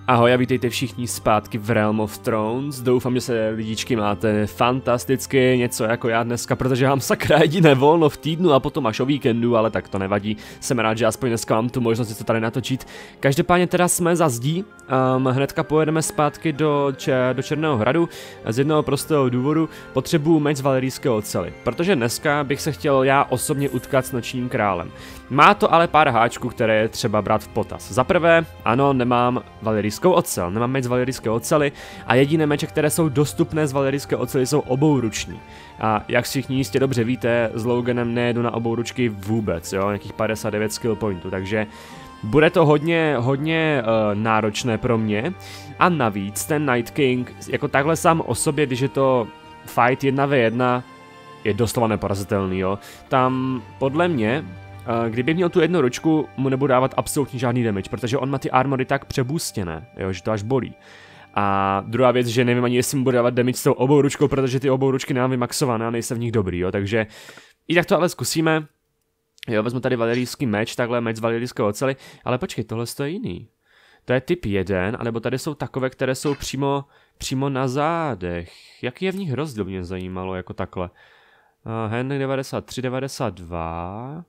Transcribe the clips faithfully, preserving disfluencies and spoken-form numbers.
Ahoj a vítejte všichni zpátky v Realm of Thrones. Doufám, že se lidičky máte fantasticky, něco jako já dneska, protože mám sakra jediné volno v týdnu a potom až o víkendu, ale tak to nevadí. Jsem rád, že aspoň dneska mám tu možnost si to tady natočit. Každopádně teda jsme za zdí, um, hnedka pojedeme zpátky do, če, do Černého hradu. Z jednoho prostého důvodu potřebuju meč z valerijské oceli, protože dneska bych se chtěl já osobně utkat s Nočním králem. Má to ale pár háčků, které je třeba brát v potaz. Za prvé, ano, nemám valerijskou ocel, nemám meč z valerijské ocely a jediné meče, které jsou dostupné z valerijské ocely, jsou obouruční. A jak všichni jistě dobře víte, s Loganem nejedu na obouručky vůbec, jo, nějakých padesát devět skill pointů, takže bude to hodně, hodně uh, náročné pro mě. A navíc ten Night King, jako takhle sám o sobě, když je to fight jedna ve jedna, je doslova neporazitelný, jo. Tam podle mě, kdyby měl tu jednu ručku, mu nebudu dávat absolutně žádný damage, protože on má ty armory tak přebůstěné, jo, že to až bolí. A druhá věc, že nevím ani, jestli mu budu dávat damage s tou obou ručkou, protože ty obou ručky nemám vymaxované a nejsem v nich dobrý, jo, takže i tak to ale zkusíme. Jo, vezmu tady valerijský meč, takhle meč z valerijské ocely, ale počkej, tohle je jiný. To je typ jeden, anebo tady jsou takové, které jsou přímo, přímo na zádech. Jaký je v nich rozdíl, mě zajímalo, jako takhle. Uh, handling devadesát tři, devadesát dva...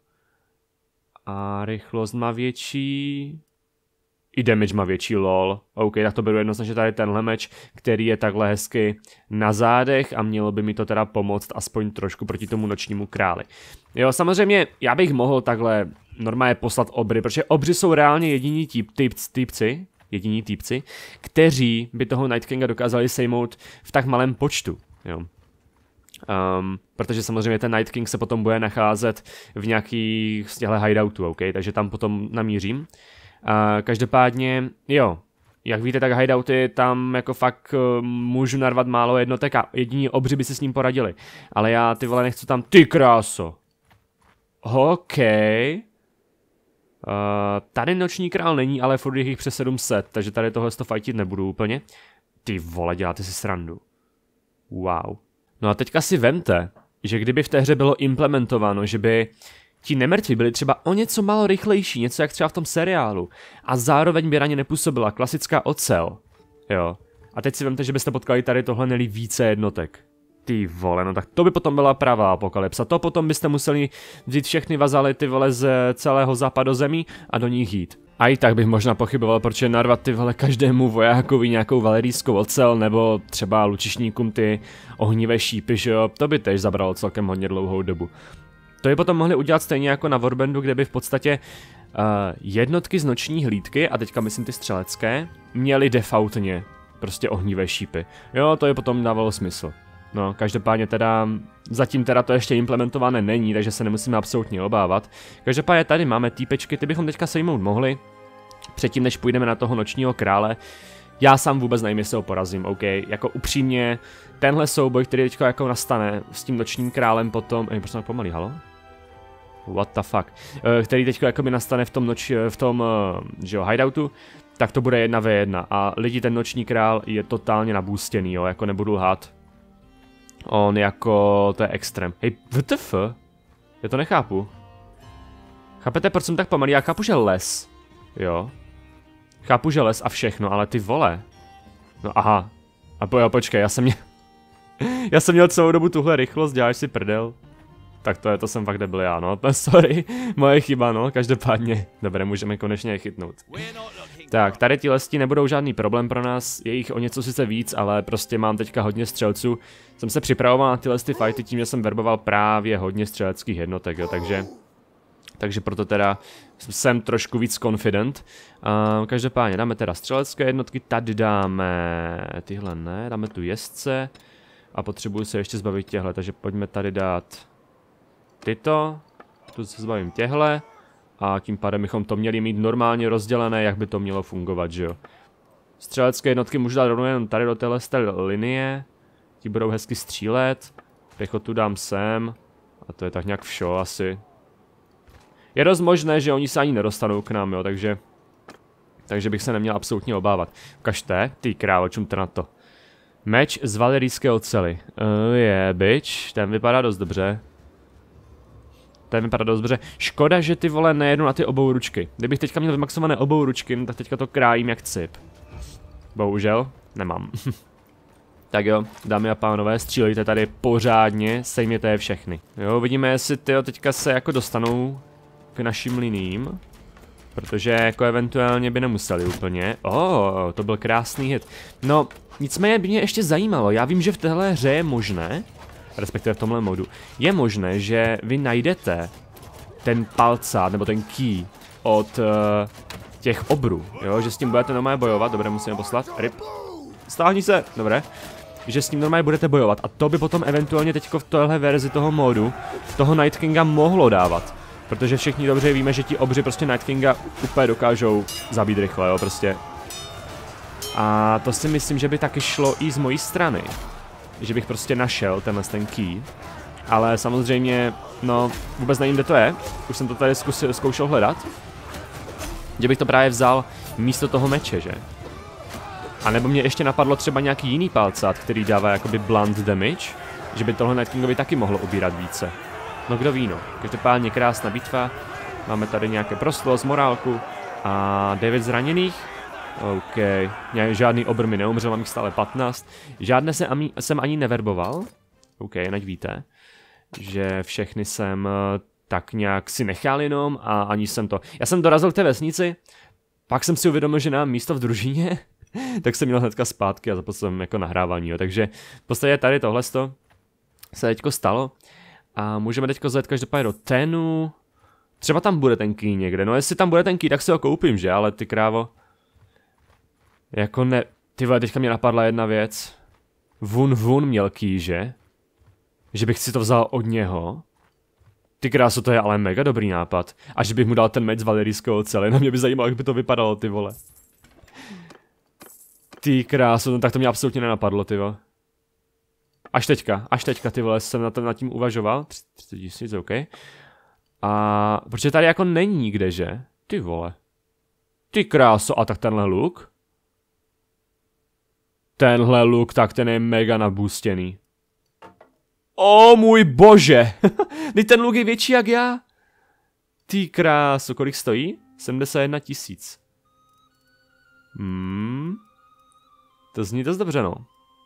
A rychlost má větší. I damage má větší, lol. OK, tak to beru jednoznačně tady tenhle meč, který je takhle hezky na zádech a mělo by mi to teda pomoct aspoň trošku proti tomu Nočnímu králi. Jo, samozřejmě já bych mohl takhle normálně poslat obry, protože obři jsou reálně jediní typ, typ, typci, jediní týpci, kteří by toho Night Kinga dokázali sejmout v tak malém počtu, jo. Um, protože samozřejmě ten Night King se potom bude nacházet v nějakých z těchto hideoutů, OK? Takže tam potom namířím. Uh, každopádně, jo, jak víte, tak hideouty tam jako fakt uh, můžu narvat málo jednotek a jediní obři by si s ním poradili. Ale já ty vole nechci tam, ty kráso. OK. Uh, tady Noční král není, ale furt jich přes sedm set, takže tady tohle to fightit nebudu úplně. Ty vole, děláte si srandu. Wow. No a teďka si vemte, že kdyby v té hře bylo implementováno, že by ti nemrtví byli třeba o něco málo rychlejší, něco jak třeba v tom seriálu, a zároveň by raně nepůsobila klasická ocel, jo. A teď si vemte, že byste potkali tady tohle neli více jednotek. Ty vole, no tak to by potom byla pravá apokalypsa. To potom byste museli vzít všechny vazaly ty vole z celého západozemí a do nich jít. A i tak bych možná pochyboval, proč narvat ty vole každému vojákovi nějakou valerijskou ocel, nebo třeba lučišníkům ty ohnivé šípy, že jo, to by tež zabralo celkem hodně dlouhou dobu. To by potom mohli udělat stejně jako na Warbandu, kde by v podstatě uh, jednotky z noční hlídky, a teďka myslím ty střelecké, měly defaultně prostě ohnivé šípy. Jo, to je potom dávalo smysl. No, každopádně teda, zatím teda to ještě implementované není, takže se nemusíme absolutně obávat. Každopádně tady máme týpečky, ty bychom teďka sejmout mohli, předtím než půjdeme na toho Nočního krále. Já sám vůbec nevím, jestli ho porazím, OK, jako upřímně, tenhle souboj, který teďka jako nastane s tím Nočním králem potom, ej, proč jsem pomalý, halo? What the fuck, který teďka jako by nastane v tom, noč, v tom že jo, hideoutu, tak to bude jedna ve jedna a lidi, ten Noční král je totálně nabůstěný, jo, jako nebudu lhát. On jako, to je extrém. Hej, W T F? Já to nechápu. Chápete, proč jsem tak pomalý? Já chápu, že les. Jo. Chápu, že les a všechno, ale ty vole. No aha. A po, jo, počkej, já jsem měl... já jsem měl celou dobu tuhle rychlost, děláš si prdel. Tak to je, to jsem fakt debil já, no. Sorry, moje chyba, no, každopádně. Dobré, můžeme konečně je chytnout. Tak, tady ti lesti nebudou žádný problém pro nás, je jich o něco sice víc, ale prostě mám teďka hodně střelců. Jsem se připravoval na ty lesty fighty tím, že jsem verboval právě hodně střeleckých jednotek, jo, takže... Takže proto teda jsem trošku víc confident. Uh, každopádně dáme teda střelecké jednotky, tady dáme tyhle ne, dáme tu jezdce. A potřebuju se ještě zbavit těhle, takže pojďme tady dát tyto. Tu se zbavím těhle. A tím pádem bychom to měli mít normálně rozdělené, jak by to mělo fungovat, že jo. Střelecké jednotky můžu dát rovnou jenom tady do téhle linie. Ti budou hezky střílet. Pěchotu dám sem. A to je tak nějak všo asi. Je dost možné, že oni se ani nedostanou k nám, jo, takže... Takže bych se neměl absolutně obávat. Ukažte, ty krávo, čumte na to. Meč z valerijské ocely. Uh, je, bitch, ten vypadá dost dobře. Ten vypadá dost dobře. Škoda, že ty vole nejedu na ty obou ručky. Kdybych teďka měl vymaxované obou ručky, tak teďka to krájím jak cip. Bohužel, nemám. Tak jo, dámy a pánové, střílejte tady pořádně, sejměte je všechny. Jo, vidíme, jestli tyjo teďka se jako dostanou k našim liním. Protože jako eventuálně by nemuseli úplně. Oh, to byl krásný hit. No, nicméně by mě ještě zajímalo, já vím, že v téhle hře je možné, respektive v tomhle modu, je možné, že vy najdete ten palcát, nebo ten key od uh, těch obrů, jo, že s tím budete normálně bojovat, dobré, musíme poslat, rip, stáhni se, dobré, že s tím normálně budete bojovat a to by potom eventuálně teďko v téhle verzi toho modu, toho Night Kinga mohlo dávat. Protože všichni dobře víme, že ti obři prostě Night Kinga úplně dokážou zabít rychle, jo, prostě. A to si myslím, že by taky šlo i z mojí strany. Že bych prostě našel tenhle ten key. Ale samozřejmě, no, vůbec nevím, kde to je. Už jsem to tady zkusil, zkoušel hledat. Že bych to právě vzal místo toho meče, že? A nebo mě ještě napadlo třeba nějaký jiný palcát, který dává jakoby blunt damage. Že by tohle Night Kingovi taky mohlo ubírat více. No kdo ví, no. Každopádně krásná bitva. Máme tady nějaké proslost, morálku. A devět zraněných. OK. Žádný obr mi neumřel, mám jich stále patnáct. Žádné se ami, jsem ani neverboval. OK, nať víte. Že všechny jsem tak nějak si nechal jenom a ani jsem to... Já jsem dorazil k té vesnici, pak jsem si uvědomil, že nám místo v družině, tak jsem měl hnedka zpátky a započal jsem jako nahrávání, jo. Takže v podstatě tady tohle se teďko stalo. A můžeme teďko zajet každopádně do Tenu. Třeba tam bude ten key někde. No jestli tam bude ten key, tak si ho koupím, že? Ale ty krávo. Jako ne... Ty vole, teďka mě napadla jedna věc. Vun Vun měl key, že? Že bych si to vzal od něho. Ty kráso, to je ale mega dobrý nápad. A že bych mu dal ten meč z valerijského oceli. Na mě by zajímalo, jak by to vypadalo, ty vole. Ty kráso, no tak to mě absolutně nenapadlo, ty vole. Až teďka, až teďka, ty vole, jsem na tom nad tím uvažoval. třicet tisíc, OK. A protože tady jako není nikde, že? Ty vole. Ty kráso, a tak tenhle luk? Tenhle luk, tak ten je mega nabůstěný. O můj bože! Teď ten luk je větší jak já. Ty kráso, kolik stojí? sedmdesát jedna tisíc. Hmm. To zní dost dobře, no.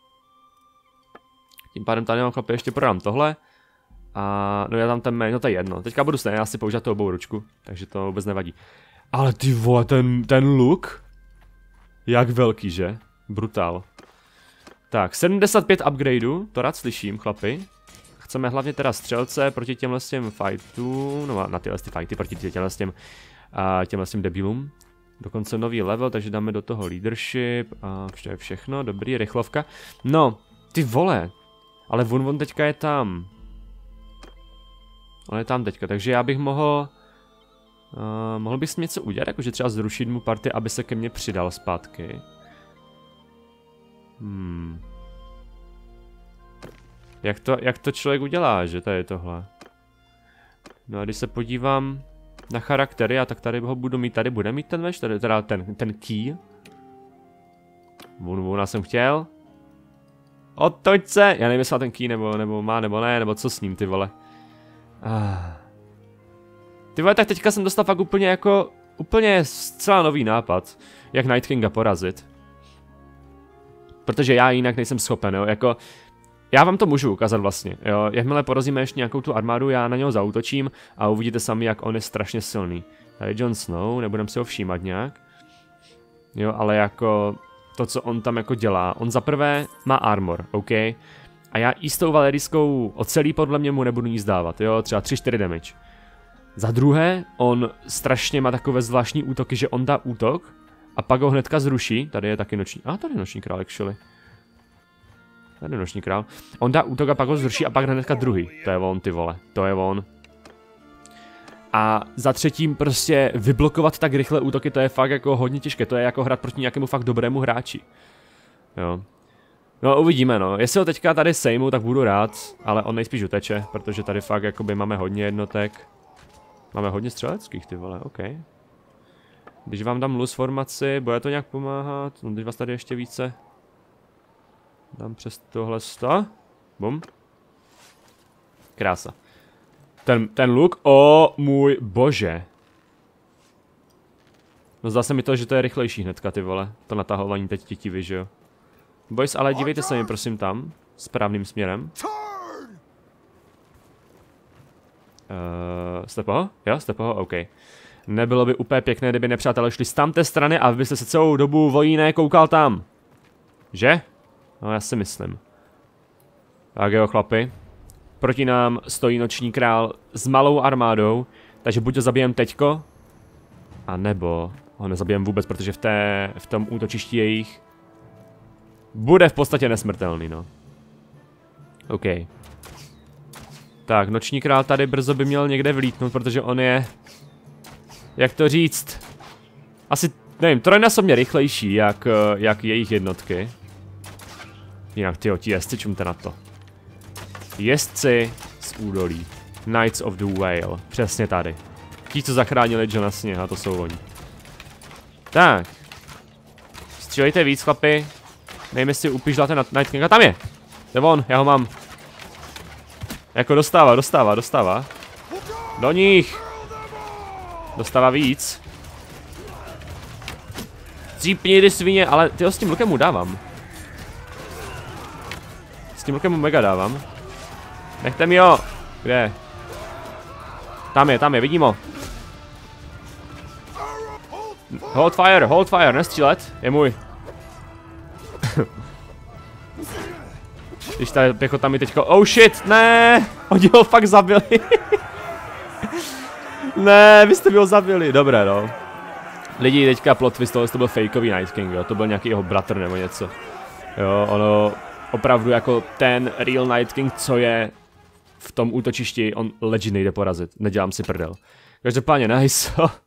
Tím pádem tady mám chlapi, ještě prodám tohle. A no já tam ten, no to je jedno. Teďka budu stejně asi používat tu obou ručku, takže to vůbec nevadí. Ale ty vole, ten, ten look. Jak velký, že? Brutál. Tak, sedmdesát pět upgradeů, to rád slyším, chlapi. Chceme hlavně teda střelce proti těmhle s těm fightům, no na tyhle ty fighty, proti těmhle s těm, uh, těmhle s těm debilům. Dokonce nový level, takže dáme do toho leadership a to je všechno, dobrý, rychlovka. No, ty vole. Ale Vun Vun teďka je tam. On je tam teďka, takže já bych mohl... Uh, mohl bych s něco udělat, jakože třeba zrušit mu party, aby se ke mně přidal zpátky. Hmm. Jak to, jak to člověk udělá, že tady tohle? No a když se podívám na charaktery, a tak tady ho budu mít, tady bude mít ten meč, tady teda ten, ten key. Vun Vuna jsem chtěl. Otoč se! Já nevím, jestli má ten key, nebo, nebo má, nebo ne, nebo co s ním, ty vole. Ah. Ty vole, tak teďka jsem dostal fakt úplně jako, úplně zcela nový nápad, jak Night Kinga porazit. Protože já jinak nejsem schopen, jo, jako... Já vám to můžu ukázat vlastně, jo, jakmile porazíme ještě nějakou tu armádu, já na něho zaútočím a uvidíte sami, jak on je strašně silný. Tady Jon Snow, nebudem si ho všímat nějak. Jo, ale jako... To, co on tam jako dělá, on zaprvé má armor, OK? A já i s tou valerijskou ocelí podle mě mu nebudu nic dávat, jo, třeba tři čtyři damage. Za druhé, on strašně má takové zvláštní útoky, že on dá útok a pak ho hnedka zruší, tady je taky noční, a tady je noční král, actually. Tady je noční král. On dá útok a pak ho zruší a pak hnedka druhý, to je on, ty vole, to je on. A za třetím prostě vyblokovat tak rychle útoky, to je fakt jako hodně těžké, to je jako hrát proti nějakému fakt dobrému hráči. Jo. No uvidíme no, jestli ho teďka tady sejmu, tak budu rád, ale on nejspíš uteče, protože tady fakt jakoby máme hodně jednotek. Máme hodně střeleckých, ty vole, OK. Když vám dám luz formaci, bude to nějak pomáhat, no když vás tady ještě více. Dám přes tohle sto. Bum. Krása. Ten, ten luk, o můj bože. No zdá se mi to, že to je rychlejší hnedka, ty vole. To natahování teď tětivy, že jo. Boys, ale dívejte se mi prosím tam. Správným směrem. Uh, jste poho? Jo, jste poho? OK. Nebylo by úplně pěkné, kdyby nepřátelé šli z tamté strany a vy byste se celou dobu vojíné koukal tam. Že? No já si myslím. Tak jo, chlapi. Proti nám stojí noční král s malou armádou, takže buď ho zabijem teďko, a nebo ho nezabijem vůbec, protože v, té, v tom útočišti jejich bude v podstatě nesmrtelný, no. OK. Tak, noční král tady brzo by měl někde vlítnout, protože on je, jak to říct, asi, nevím, trojnásobně rychlejší, jak, jak jejich jednotky. Jinak, tyjo, ti jezdci, čumte na to. Jezdci z údolí. Knights of the Whale. Přesně tady. Ti, co zachránili Jona Sněha, to jsou oni. Tak. Střílejte víc, chlapi. Nejme si upižláte na Night Kinga. Tam je! To je on, já ho mám. Jako dostává, dostává, dostává. Do nich! Dostává víc. Cípni, ty svině, ale tyho s tím lukem mu dávám. S tím lukem mu mega dávám. Nechte mi ho! Kde? Tam je, tam je, vidím ho. Hold fire, hold fire, nestřílet, je můj. Když ta pěchota mi teďko, oh shit, ne, oni ho fakt zabili. Ne, vy jste mi ho zabili, dobré no. Lidi, teďka plot twist, tohle to byl fakeový Night King, jo, to byl nějaký jeho bratr nebo něco. Jo, ono opravdu jako ten real Night King, co je v tom útočišti, on legit nejde porazit, nedělám si prdel. Každopádně nice.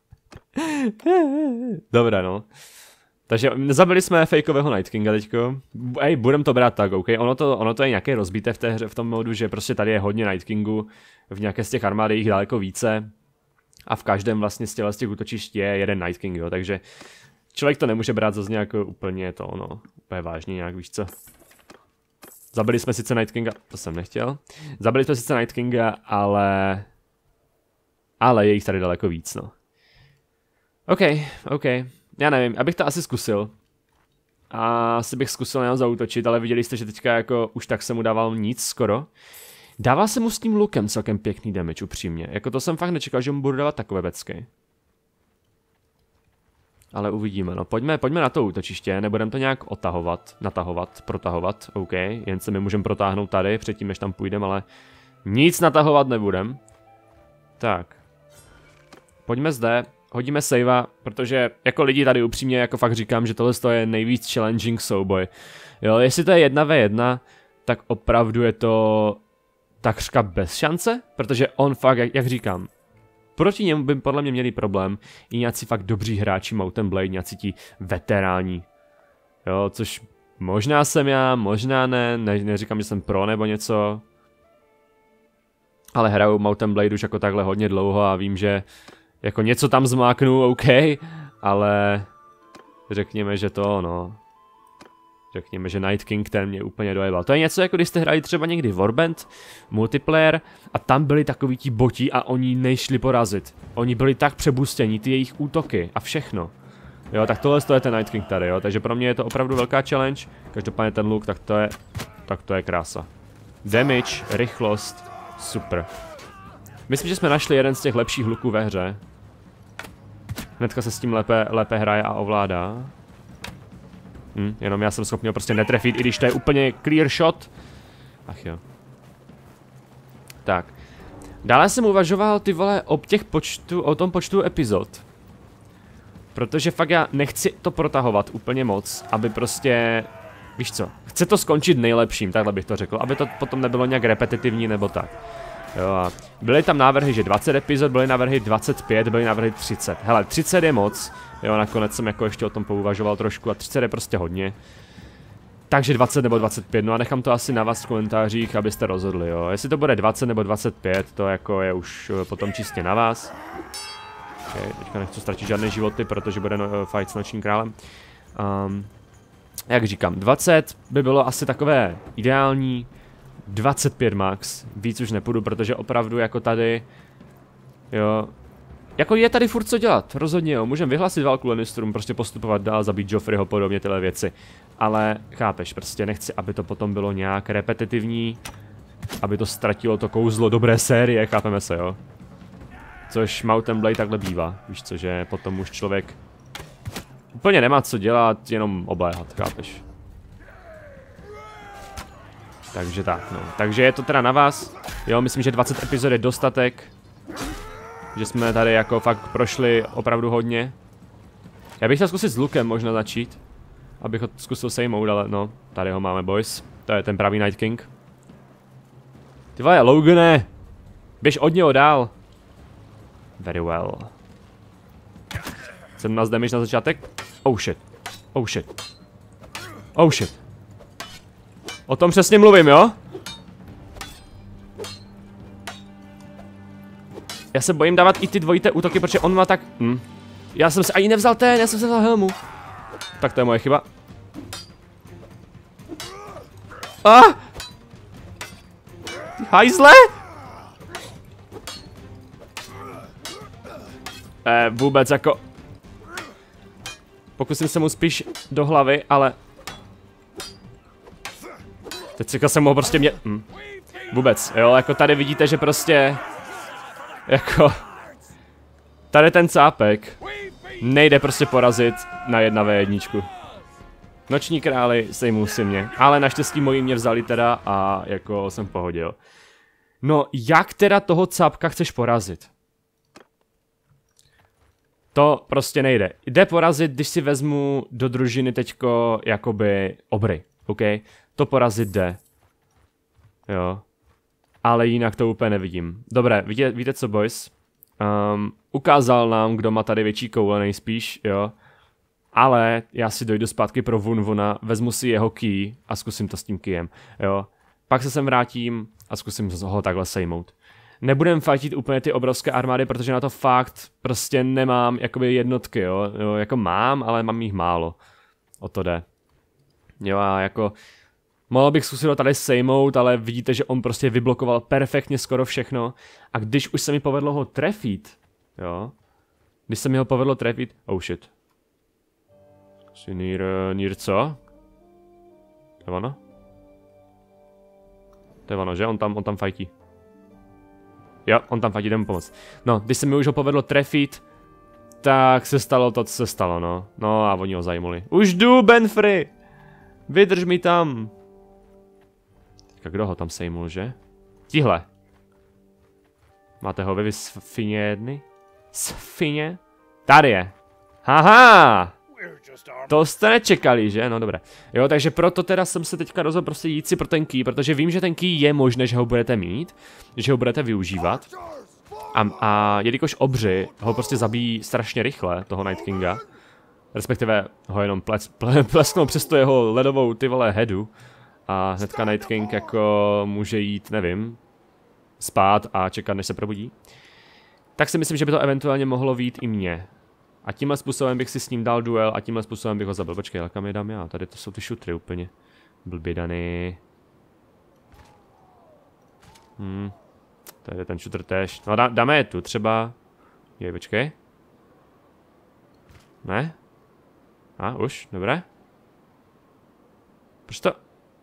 Dobré no. Takže zabili jsme fakeového Night Kinga teďko. Ej, budem to brát tak, OK? Ono to, ono to je nějaké rozbité v té hře, v tom modu, že prostě tady je hodně Night Kingu. V nějaké z těch armád je jich daleko více. A v každém vlastně z těch, z těch útočišť je jeden Night King, jo? Takže člověk to nemůže brát zase nějak úplně to, no, úplně vážně nějak, víš co. Zabili jsme sice Night Kinga, to jsem nechtěl. Zabili jsme sice Night Kinga, ale... Ale je jich tady daleko víc, no. OK, OK. Já nevím, abych to asi zkusil. A asi bych zkusil jenom zaútočit, ale viděli jste, že teďka jako už tak jsem mu dával nic skoro. Dával jsem mu s tím lukem celkem pěkný damage, upřímně. Jako to jsem fakt nečekal, že mu budu dávat takové becky. Ale uvidíme, no. Pojďme, pojďme na to útočiště, nebudeme to nějak otahovat, natahovat, protahovat, OK. Jen se my můžeme protáhnout tady, předtím, než tam půjdeme, ale nic natahovat nebudem. Tak. Pojďme zde. Hodíme savea, protože jako lidi tady upřímně jako fakt říkám, že tohle je nejvíc challenging souboj. Jo, jestli to je jedna ve jedna, tak opravdu je to takřka bez šance, protože on fakt, jak, jak říkám, proti němu by podle mě měli problém i nějací fakt dobří hráči Mount and Blade, nějací ti veteráni. Jo, což možná jsem já, možná ne, ne neříkám, že jsem pro nebo něco. Ale hraju Mount and Blade už jako takhle hodně dlouho a vím, že jako něco tam zmáknu, OK, ale řekněme, že to, no. Řekněme, že Night King ten mě úplně dojebal. To je něco, jako když jste hráli třeba někdy Warband, multiplayer, a tam byli takoví ti boti a oni nejšli porazit. Oni byli tak přebustění, ty jejich útoky a všechno. Jo, tak tohle je ten Night King tady, jo, takže pro mě je to opravdu velká challenge. Každopádně ten look, tak to je, tak to je krása. Damage, rychlost, super. Myslím, že jsme našli jeden z těch lepších luků ve hře. Hnedka se s tím lépe, lépe hraje a ovládá. Hm, jenom já jsem schopný ho prostě netrefit, i když to je úplně clear shot. Ach jo. Tak. Dále jsem uvažoval, ty vole, o těch počtu, o tom počtu epizod. Protože fakt já nechci to protahovat úplně moc, aby prostě, víš co, chci to skončit nejlepším, takhle bych to řekl, aby to potom nebylo nějak repetitivní nebo tak. Jo, a byly tam návrhy, že dvacet epizod, byly návrhy dvacet pět, byly návrhy třicet. Hele, třicet je moc, jo, nakonec jsem jako ještě o tom pouvažoval trošku a třicet je prostě hodně. Takže dvacet nebo dvacet pět, no a nechám to asi na vás v komentářích, abyste rozhodli, jo. Jestli to bude dvacet nebo dvacet pět, to jako je už potom čistě na vás. Okay, teďka nechci ztratit žádné životy, protože bude no, fight s nočním králem. Um, jak říkám, dvacet by bylo asi takové ideální. dvacet pět max, víc už nepůjdu, protože opravdu jako tady, jo, jako je tady furt co dělat, rozhodně jo, můžeme vyhlásit válku Lannisterům, prostě postupovat dál, zabít Joffreyho, podobně tyhle věci. Ale chápeš, prostě nechci, aby to potom bylo nějak repetitivní, aby to ztratilo to kouzlo dobré série, chápeme se, jo. Což Mount and Blade takhle bývá, víš co, že potom už člověk úplně nemá co dělat, jenom obléhat, chápeš. Takže tak, no. Takže je to teda na vás. Jo, myslím, že dvacet epizod je dostatek. Že jsme tady jako fakt prošli opravdu hodně. Já bych chtěl zkusit s lukem možná začít. Abych ho zkusil sejmout, ale no, tady ho máme, boys. To je ten pravý Night King. Ty vole, Logane! Běž od něho dál. Very well. sedmnáct damage na začátek. Oh shit. Oh shit. Oh shit. O tom přesně mluvím, jo? Já se bojím dávat i ty dvojité útoky, protože on má tak... Hm. Já jsem si ani nevzal ten, já jsem si vzal helmu. Tak to je moje chyba. Ah! Ty hajzle! Eh, vůbec jako... Pokusím se mu spíš do hlavy, ale... Teď si jsem mohl prostě mě... Hm. Vůbec, jo, jako tady vidíte, že prostě... Jako... Tady ten cápek nejde prostě porazit na jedna vé jedna. Noční králi sejmou si mě, ale naštěstí moji mě vzali teda a jako jsem v pohodě, jo. No, jak teda toho cápka chceš porazit? To prostě nejde. Jde porazit, když si vezmu do družiny teďko jakoby obry, ok? To porazit jde. Jo. Ale jinak to úplně nevidím. Dobré, víte, víte co, boys? Um, ukázal nám, kdo má tady větší koule nejspíš, jo. Ale já si dojdu zpátky pro Vunvuna, vezmu si jeho key a zkusím to s tím keyem, jo. Pak se sem vrátím a zkusím ho takhle sejmout. Nebudem fightit úplně ty obrovské armády, protože na to fakt prostě nemám jakoby jednotky, jo. jo jako mám, ale mám jich málo. O to jde. Jo a jako... Mohl bych zkusit ho tady sejmout, ale vidíte, že on prostě vyblokoval perfektně skoro všechno. A když už se mi povedlo ho trefit, jo. Když se mi ho povedlo trefit, oh shit. Si nír, nír co? To je ono? To je ono, že? On tam, on tam fajtí. Jo, on tam fajtí, jdem mu pomoct. No, když se mi už ho povedlo trefit, tak se stalo to, co se stalo, no. No a oni ho zajmuli. Už jdu, Benfry! Vydrž mi tam! Teďka kdo ho tam sejmul, že? Tihle. Máte ho vy sfině jedny? Sfině? Tady je. Haha! To jste nečekali, že? No dobré. Jo, takže proto teda jsem se teďka rozhodl prostě jít si pro ten key, protože vím, že ten key je možné, že ho budete mít, že ho budete využívat. A, a jelikož obři ho prostě zabijí strašně rychle, toho Night Kinga, respektive ho jenom plec, ple, plesknou přes to jeho ledovou ty vole headu a hnedka Night King jako může jít, nevím, spát a čekat, než se probudí. Tak si myslím, že by to eventuálně mohlo vyjít i mně. A tímhle způsobem bych si s ním dal duel a tímhle způsobem bych ho zabil. Počkej, ale kam je dám já? Tady to jsou ty šutry úplně. Blbě daný. Hm. Tady je ten šutr tež. No dá, dáme je tu třeba. Jej, počkej. Ne? A, už, dobré. Proč to?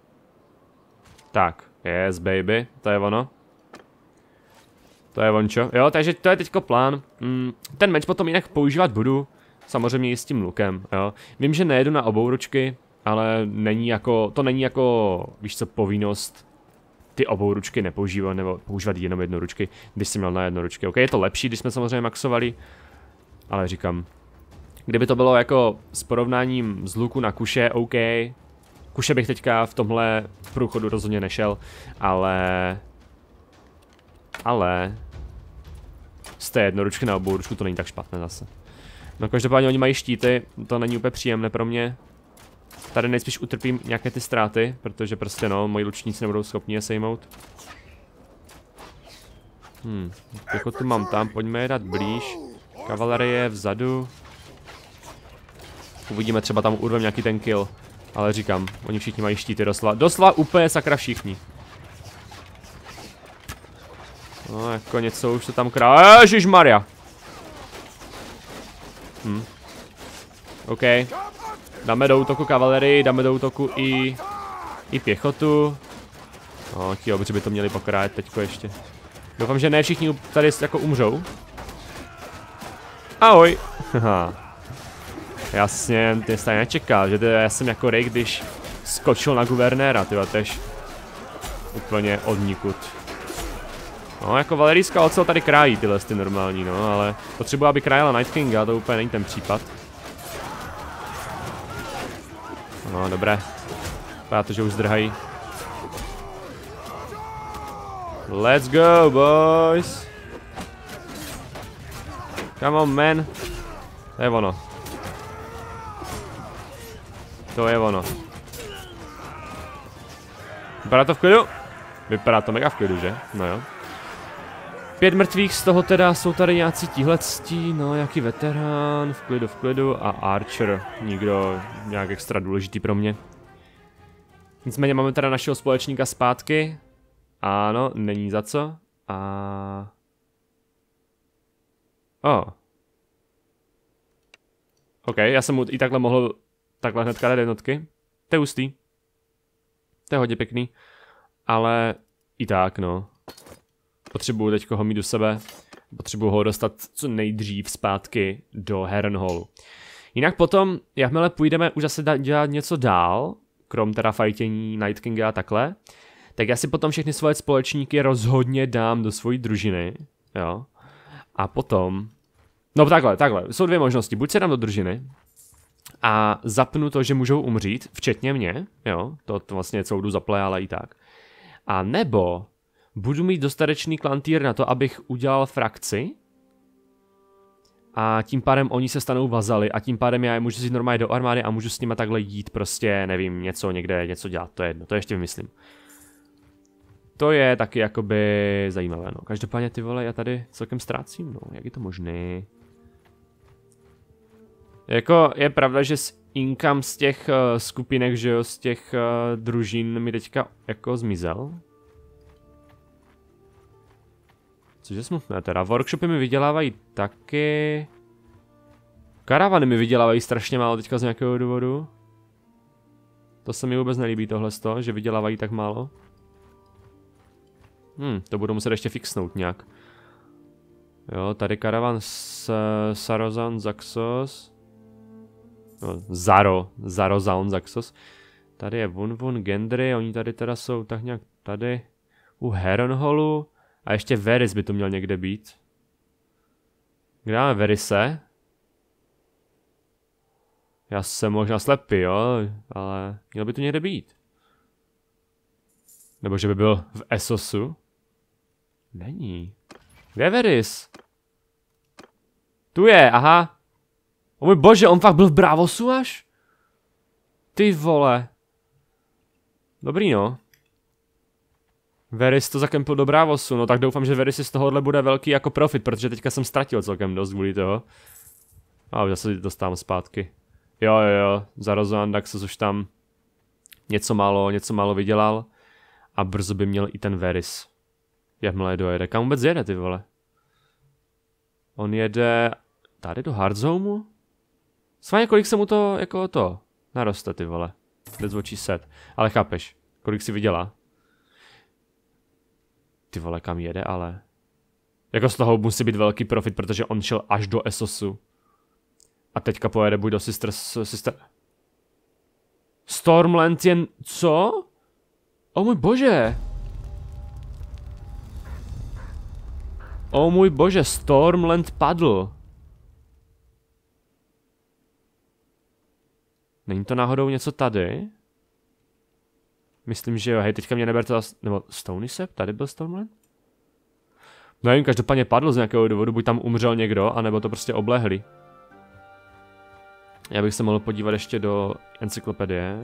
Tak, yes baby, to je ono. To je vončo. Jo, takže to je teďko plán. Mm, ten meč potom jinak používat budu. Samozřejmě i s tím lukem, jo. Vím, že nejedu na obou ručky, ale není jako, to není jako, víš co, povinnost ty obou ručky nepoužívat, nebo používat jenom jednu ručky, když jsi měl na jednu ručky. Ok, je to lepší, když jsme samozřejmě maxovali, ale říkám, kdyby to bylo jako s porovnáním z luku na kuše, OK. Kuše bych teďka v tomhle průchodu rozhodně nešel, ale... Ale... Z té jednoručky na obou ručku to není tak špatné zase. No každopádně oni mají štíty, to není úplně příjemné pro mě. Tady nejspíš utrpím nějaké ty ztráty, protože prostě no, moji lučníci nebudou schopni je sejmout. Hm, jako tu mám tam, pojďme je dát blíž. Kavalerie je vzadu. Uvidíme, třeba tam urvem nějaký ten kill. Ale říkám, oni všichni mají štíty doslova. Doslova úplně sakra všichni. No jako něco už to tam krá... Ježišmarja. Hm. OK. Dáme do útoku kavalerii, dáme do útoku i, i pěchotu. No, ti obři by to měli pokrájet teďko ještě. Doufám, že ne všichni tady jako umřou. Ahoj. Haha. Jasně, ty jsi tady nečekal, že to já jsem jako Ray, když skočil na guvernéra, tyva, tež úplně odnikud. No, jako valerijská ocel tady krájí tyhle ty normální, no, ale potřebuji, aby krájela Night Kinga, to úplně není ten případ. No, dobré. Vypadá to, že už zdrhají. Let's go, boys! Come on, man. To je ono. To je ono. Vypadá to v klidu? Vypadá to mega v klidu, že? No jo. Pět mrtvých, z toho teda jsou tady nějací tíhlectí, no jaký veterán, v klidu, v klidu a Archer, nikdo nějak extra důležitý pro mě. Nicméně máme teda našeho společníka zpátky, ano, není za co a... Oh. OK, já jsem mu i takhle mohl takhle hnedka dát jednotky, to je hustý, to je hodně pěkný, ale i tak no. Potřebuju teďko ho mít do sebe. Potřebuju ho dostat co nejdřív zpátky do Harrenhallu. Jinak potom, jakmile půjdeme už zase dělat něco dál, krom teda fajtění Night Kinga a takhle, tak já si potom všechny svoje společníky rozhodně dám do svojí družiny, jo. A potom, no takhle, takhle, jsou dvě možnosti, buď se dám do družiny a zapnu to, že můžou umřít, včetně mě, jo, to, to vlastně celou jdu zaplay, ale i tak. A nebo budu mít dostatečný klantýr na to, abych udělal frakci a tím pádem oni se stanou vazaly a tím pádem já je můžu jít normálně do armády a můžu s nima takhle jít prostě, nevím, něco někde, něco dělat, to je jedno, to ještě vymyslím. To je taky jakoby zajímavé, no. Každopádně ty vole, já tady celkem ztrácím, no, jak je to možné? Jako je pravda, že s income z těch uh, skupinek, že jo, z těch uh, družin mi teďka jako zmizel. Což je smutné teda, workshopy mi vydělávají taky. Karavany mi vydělávají strašně málo teďka z nějakého důvodu. To se mi vůbec nelíbí tohleto, že vydělávají tak málo. Hm, to budu muset ještě fixnout nějak. Jo, tady karavan s Sarozan Zaxos. No, Zaro, Zarozaun Zaxos. Tady je Vun Vun Gendry, oni tady teda jsou tak nějak tady. U Harrenhallu. A ještě Varys by to měl někde být. Kde máme Varyse? Já jsem možná slepý, jo, ale měl by to někde být. Nebo že by byl v Essosu? Není. Kde je Varys? Tu je, aha. O můj bože, on fakt byl v Bravosu až? Ty vole. Dobrý no. Varys to zakempil do Bravosu, no tak doufám, že Varys z tohohle bude velký jako profit, protože teďka jsem ztratil celkem dost kvůli toho. A už zase dostávám zpátky. Jo, jo, jo, za Rozandax už tam něco málo, něco málo vydělal. A brzo by měl i ten Varys. Jakmile dojede. Kam vůbec jede, ty vole? On jede tady do Hardzomu? Sváně, kolik se mu to, jako to, naroste, ty vole. That's what she said. Ale chápeš, kolik si vydělá? Ty vole, kam jede, ale... Jako z toho musí být velký profit, protože on šel až do Essosu. A teďka pojede buď do Sister... Sister... Stormland jen... Co? O můj bože! O můj bože, Stormland padl. Není to náhodou něco tady? Myslím, že jo, hej, teďka mě neberte, nebo Stoneysep, tady byl Stormland? Nevím, každopádně padl z nějakého důvodu, buď tam umřel někdo, anebo to prostě oblehli. Já bych se mohl podívat ještě do encyklopedie.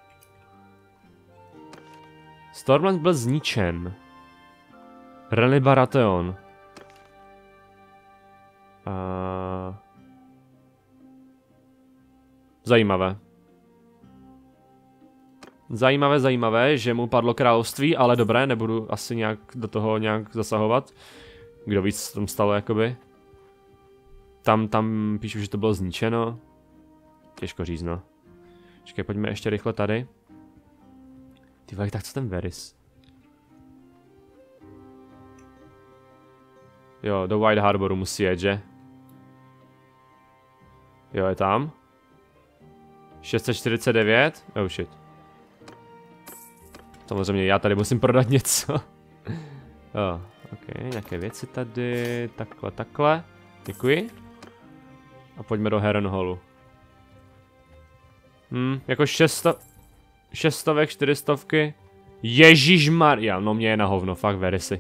Stormland byl zničen. Renly Baratheon. A... Zajímavé. Zajímavé, zajímavé, že mu padlo království, ale dobré, nebudu asi nějak do toho nějak zasahovat. Kdo víc, co tam stalo, jakoby. tam, tam píšu, že to bylo zničeno. Těžko říct, no. Počkej, pojďme ještě rychle tady. Ty vole, tak co ten Varys? Jo, do White Harboru musí jet, že? Jo, je tam. šest set čtyřicet devět? Oh shit. Samozřejmě já tady musím prodat něco. Oh, ok, nějaké věci tady, takhle, takhle. Děkuji. A pojďme do Harrenhallu. Hm, jako šesto... Šestovek, čtyřistovky. Ježišmarja, no mě je na hovno, fakt Varysy.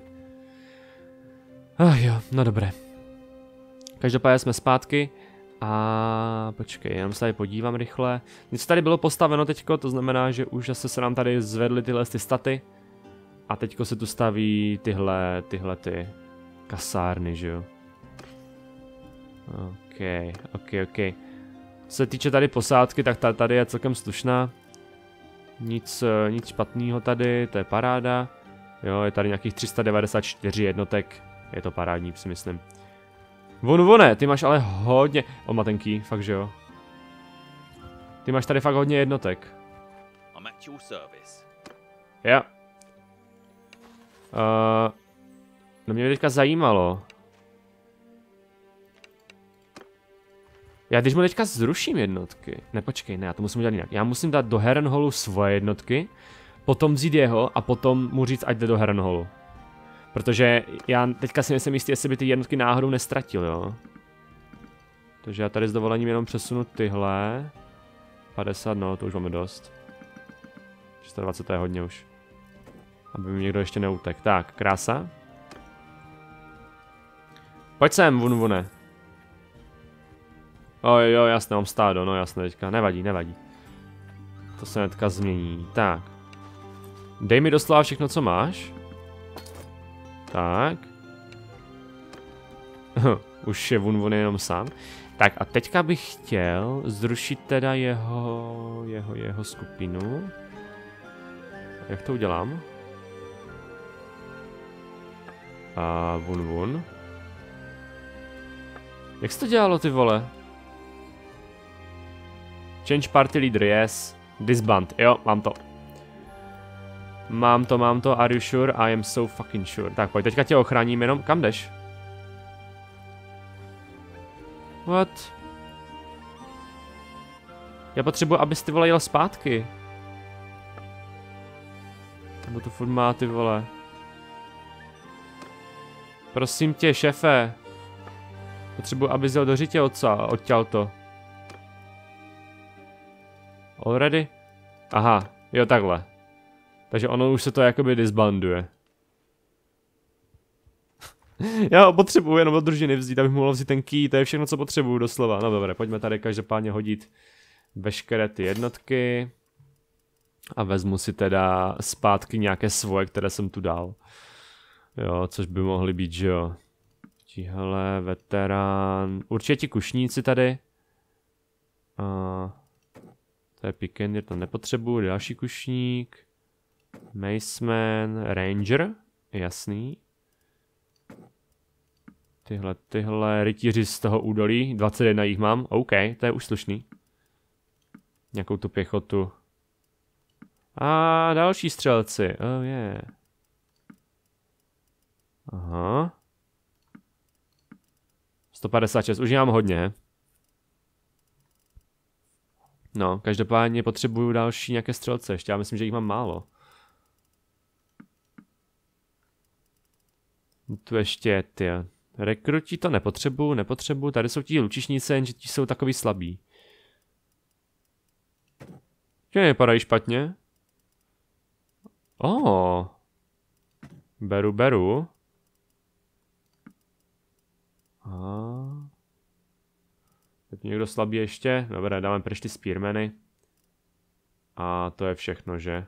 Ah jo, no dobré. Každopádně jsme zpátky. A počkej, jenom se tady podívám rychle. Něco tady bylo postaveno teďko, to znamená, že už zase se nám tady zvedly tyhle ty staty. A teďko se tu staví tyhle, tyhle ty kasárny, že jo. Ok, ok, ok. Co se týče tady posádky, tak tady je celkem slušná. Nic, nic špatného tady, to je paráda. Jo, je tady nějakých tři sta devadesát čtyři jednotek. Je to parádní, si myslím. Von vone, ty máš ale hodně... O matenký, fakt že jo. Ty máš tady fakt hodně jednotek. Jo. Uh, no mě by teďka zajímalo. Já když mu teďka zruším jednotky... Ne, počkej, ne, já to musím udělat jinak. Já musím dát do Harrenhallu svoje jednotky, potom vzít jeho a potom mu říct, ať jde do Harrenhallu. Protože já teďka si nejsem jistý, jestli by ty jednotky náhodou nestratil, jo. Takže já tady s dovolením jenom přesunu tyhle. padesát, no, to už máme dost. sto dvacet to je hodně už. Aby mi někdo ještě neutek. Tak, krása. Pojď sem, vun vune. Oj, jo, jasně, mám stádo, no jasně teďka. Nevadí, nevadí. To se teďka změní. Tak. Dej mi doslova všechno, co máš. Tak. Už je vun vun jenom sám. Tak a teďka bych chtěl zrušit teda jeho, jeho, jeho skupinu. Jak to udělám? A vun vun. Jak se to dělalo, ty vole? Change party leader, yes. Disband, jo, mám to. Mám to, mám to, are you sure? I am so fucking sure. Tak pojď, teďka tě ochráním jenom. Kam jdeš? What? Já potřebuji, abys ty vole jel zpátky. Nebo to furt má, ty vole. Prosím tě, šéfe. Potřebuji, abys jel do řitě odťal to. Already? Aha, jo takhle. Takže ono už se to jakoby disbanduje. Já ho potřebuji jenom od družiny vzít, abych mohl vzít ten key, to je všechno, co potřebuju doslova. No dobré, pojďme tady každopádně hodit veškeré ty jednotky. A vezmu si teda zpátky nějaké svoje, které jsem tu dal. Jo, což by mohly být, že jo. Tihle, veterán. Určitě ti kušníci tady. A to je Pikendir, to nepotřebuju. Další kušník. Maceman, Ranger, jasný. Tyhle, tyhle rytíři z toho údolí, dvacet jedna jich mám, OK, to je už slušný. Nějakou tu pěchotu. A další střelci, oh yeah. Aha. sto padesát šest, už mám hodně. No, každopádně potřebuju další nějaké střelce, ještě já myslím, že jich mám málo. Tu ještě ty rekruti to nepotřebuju, nepotřebuju, tady jsou ti lučišníci, jenže ti jsou takový slabí. Ti nevypadají špatně. Oh. Beru, beru. A. Je tu někdo slabý ještě? Dobré, dáme pryč ty spearmany. A to je všechno, že?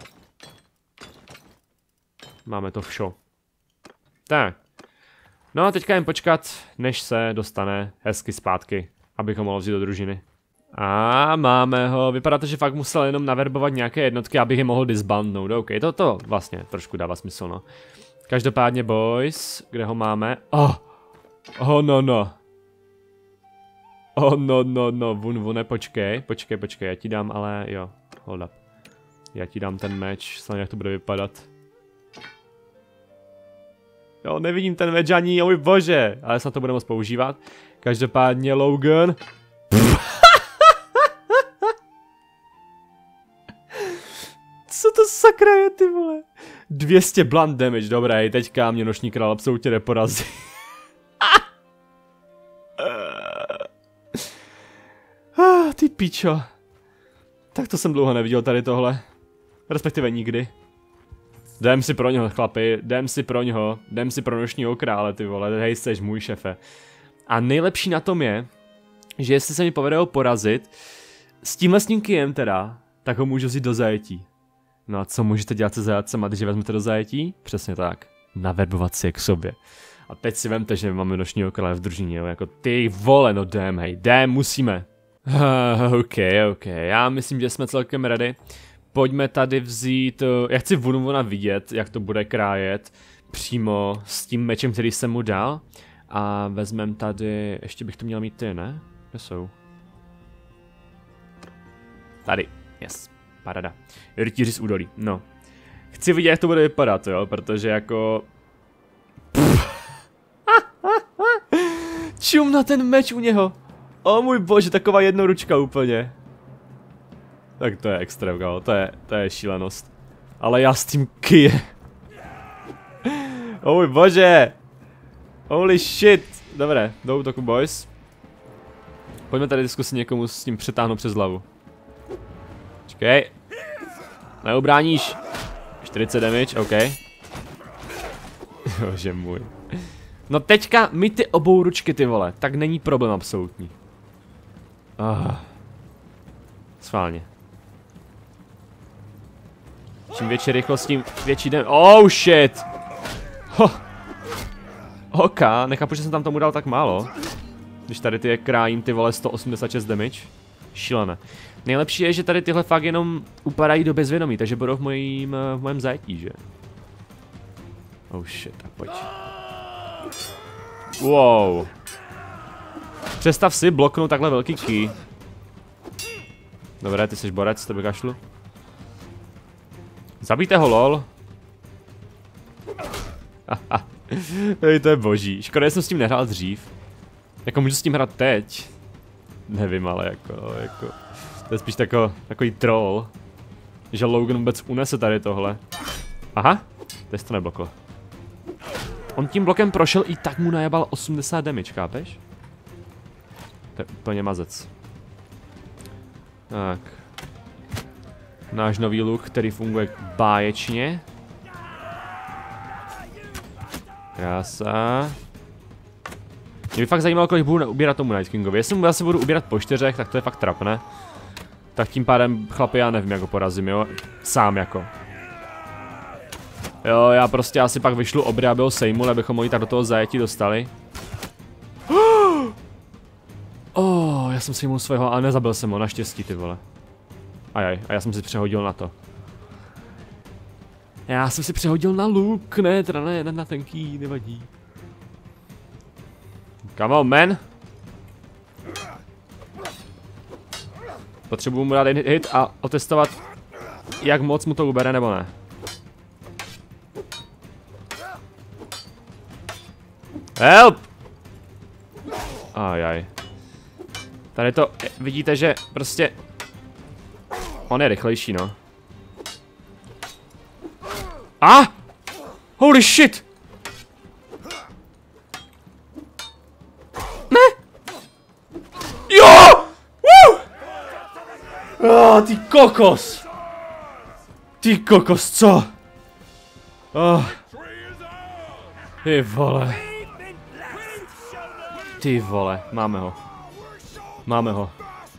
Máme to všo. Tak. No a teďka jen počkat, než se dostane hezky zpátky, abych ho mohl vzít do družiny. A máme ho, vypadá to, že fakt musel jenom naverbovat nějaké jednotky, abych je mohl disbandnout. OK, to, to vlastně trošku dává smysl, no. Každopádně boys, kde ho máme? Oh, oh no no. Oh no, no, no, vun, vune, počkej, počkej, počkej, já ti dám, ale jo, hold up. Já ti dám ten meč, snad jak to bude vypadat. Jo, nevidím ten meč ani, oj bože, ale snad to bude moc používat. Každopádně Logan. Co to sakra je, ty vole? dvě stě blunt damage, dobré, teďka mě noční král absolutně neporazí. Ah, ty pičo. Tak to jsem dlouho neviděl tady tohle. Respektive nikdy. Jdem si pro něho, chlapi, jdem si pro něho, jdem si pro nočního krále, ty vole, hej, seš můj šefe. A nejlepší na tom je, že jestli se mi povede ho porazit, s tímhle s ním kijem teda, tak ho můžu vzít do zajetí. No a co můžete dělat se zajatcema, když je vezmete do zajetí? Přesně tak, naverbovat si je k sobě. A teď si vemte, že máme nočního krále v družině, jo, jako ty vole, no jdem, hej, jdem, musíme. ok, ok, já myslím, že jsme celkem ready. Pojďme tady vzít, já chci Vunvuna vidět, jak to bude krájet přímo s tím mečem, který jsem mu dal. A vezmeme tady, ještě bych to měl mít ty, ne? Kde jsou? Tady, yes, parada. Rytíři z údolí, no. Chci vidět, jak to bude vypadat, jo, protože jako... Čum na ten meč u něho. O můj bože, taková jednoručka úplně. Tak to je extrém, kámo, to je, to je šílenost. Ale já s tím kije. O můj bože. Holy shit. Dobré, do útoku, boys. Pojďme tady zkusit někomu s tím přetáhnout přes hlavu. Počkej. Neubráníš. čtyřicet damage, ok. Bože můj. No teďka mi ty obou ručky, ty vole, tak není problém absolutní. Ah. Schválně. Čím větší rychlost, tím větší den. Oh shit! Ho. Ok, nechápu, že jsem tam tomu dal tak málo. Když tady ty je krájím, ty vole, sto osmdesát šest damage. Šílené. Nejlepší je, že tady tyhle fakt jenom upadají do bezvědomí, takže budou v mojím, v mojím zajetí, že? Oh shit, tak pojď. Wow. Představ si bloknout takhle velký key. Dobré, ty jsi borec, tebe kašlu. Zabijte ho, lol. Ej, to je boží. Škoda, že jsem s tím nehrál dřív. Jako můžu s tím hrát teď. Nevím, ale jako, jako. To je spíš tako, takový troll. Že Logan vůbec unese tady tohle. Aha, teď to nebloklo. On tím blokem prošel i tak mu najebal osmdesát damage, chápeš? To je úplně mazec. Tak. Náš nový look, který funguje báječně. Krása. Mě by fakt zajímalo, kolik budu ubírat tomu Night Kingovi. Jestli mu zase budu ubírat po čtyřech, tak to je fakt trapné. Tak tím pádem, chlapi, já nevím, jak ho porazím, jo? Sám jako. Jo, já prostě asi pak vyšlu obry, aby ho sejmul, abychom mohli tak do toho zajetí dostali. Oh, já jsem sejmul svého, ale nezabil jsem ho, naštěstí, ty vole. Ajaj, a já jsem si přehodil na to. Já jsem si přehodil na luk, ne, teda ne, na tenký, nevadí. Come on, man. Potřebuji mu dát hit a otestovat, jak moc mu to ubere, nebo ne. Help! Ajaj. Tady to, vidíte, že prostě... On je rychlejší, no. A! Ah! Holy shit! Ne! Jo! Woo! Oh, ty kokos! Ty kokos, co? Oh. Ty vole. Ty vole, máme ho. Máme ho.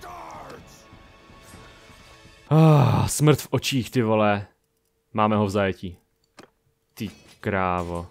Ah, smrt v očích, ty vole. Máme ho v zajetí. Ty krávo.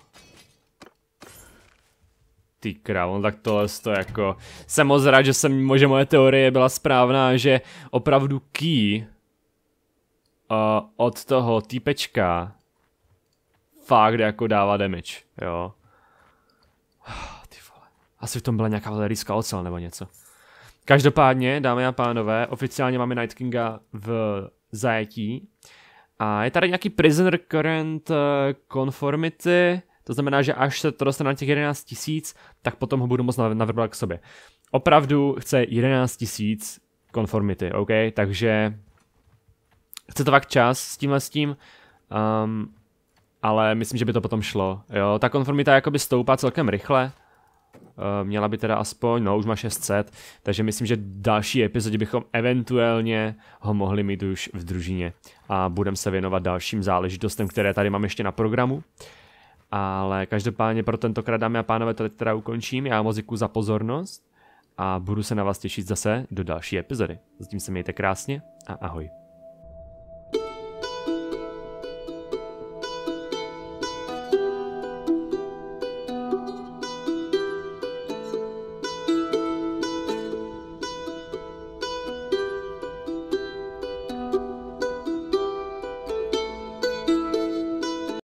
Ty krávo, no tak tohle to jako... Jsem moc rád, že jsem, že moje teorie byla správná, že opravdu key uh, od toho týpečka fakt jako dává damage, jo. Ty vole. Asi v tom byla nějaká valerijská ocel nebo něco. Každopádně, dámy a pánové, oficiálně máme Night Kinga v zajetí. A je tady nějaký Prisoner Current Conformity, to znamená, že až se to dostane na těch jedenáct tisíc, tak potom ho budu moct navrbovat k sobě. Opravdu chce jedenáct tisíc konformity, OK? Takže chce to fakt čas s tímhle s tím, um, ale myslím, že by to potom šlo. Jo, ta konformita jakoby stoupá celkem rychle, uh, měla by teda aspoň, no už má šest set, takže myslím, že další epizodě bychom eventuálně ho mohli mít už v družině a budeme se věnovat dalším záležitostem, které tady mám ještě na programu. Ale každopádně pro tentokrát, dámy a pánové, to teda ukončím. Já moc děkuji za pozornost a budu se na vás těšit zase do další epizody. Zatím se mějte krásně a ahoj.